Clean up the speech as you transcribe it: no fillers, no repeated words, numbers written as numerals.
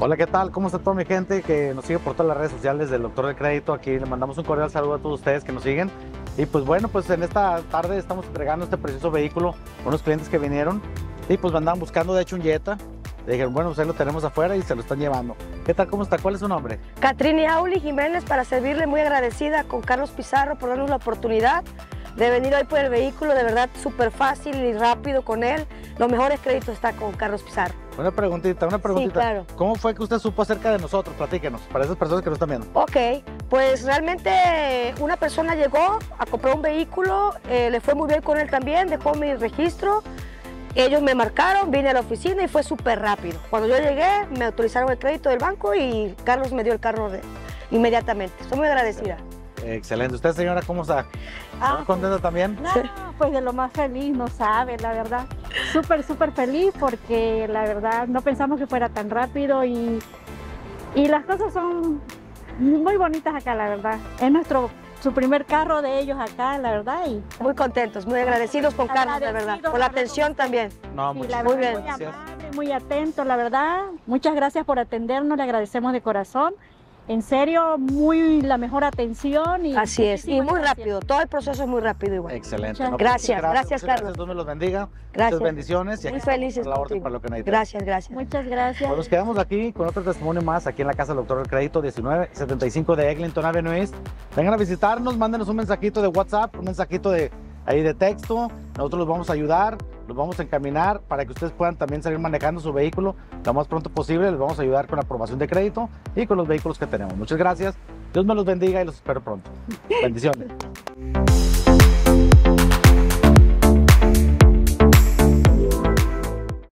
Hola, ¿qué tal? ¿Cómo está toda mi gente que nos sigue por todas las redes sociales del Doctor del Crédito? Aquí le mandamos un cordial saludo a todos ustedes que nos siguen. Y pues bueno, pues en esta tarde estamos entregando este precioso vehículo a unos clientes que vinieron y pues me andaban buscando, de hecho, un Jetta. Le dijeron, bueno, pues ahí lo tenemos afuera y se lo están llevando. ¿Qué tal? ¿Cómo está? ¿Cuál es su nombre? Catrini Auli Jiménez, para servirle, muy agradecida con Carlos Pizarro por darnos la oportunidad de venir hoy por el vehículo, de verdad súper fácil y rápido con él. Los mejores créditos está con Carlos Pizarro. Una preguntita. Sí, claro. ¿Cómo fue que usted supo acerca de nosotros? Platíquenos, para esas personas que nos están viendo. Ok, pues realmente una persona llegó a comprar un vehículo, le fue muy bien con él también, dejó mi registro. Ellos me marcaron, vine a la oficina y fue súper rápido. Cuando yo llegué, me autorizaron el crédito del banco y Carlos me dio el carro inmediatamente. Estoy muy agradecida. Excelente. ¿Usted, señora, cómo está? ¿Está contenta también? No, pues de lo más feliz, no sabe, la verdad. Súper feliz porque la verdad no pensamos que fuera tan rápido y las cosas son muy bonitas acá, la verdad. Es su primer carro de ellos acá, la verdad. Y muy contentos, muy agradecidos con Carlos, de verdad. Por la atención también. No, sí, muchas muy bien. Muy amable, muy atento, la verdad. Muchas gracias por atendernos, le agradecemos de corazón. En serio, la mejor atención. Y así es, y muy rápido, todo el proceso es muy rápido igual. Excelente. No, gracias, gracias, Carlos. Dios me los bendiga. Gracias. Muchas bendiciones. Y Muy aquí felices estamos a la orden contigo. para lo que necesiten. Gracias, gracias. muchas gracias. Pues nos quedamos aquí con otro testimonio más, aquí en la casa del Doctor del Crédito, 1975 de Eglinton Avenue East. Vengan a visitarnos, mándenos un mensajito de WhatsApp, un mensajito de texto. Nosotros los vamos a ayudar, los vamos a encaminar para que ustedes puedan también salir manejando su vehículo lo más pronto posible. Les vamos a ayudar con la aprobación de crédito y con los vehículos que tenemos. Muchas gracias. Dios me los bendiga y los espero pronto. Bendiciones.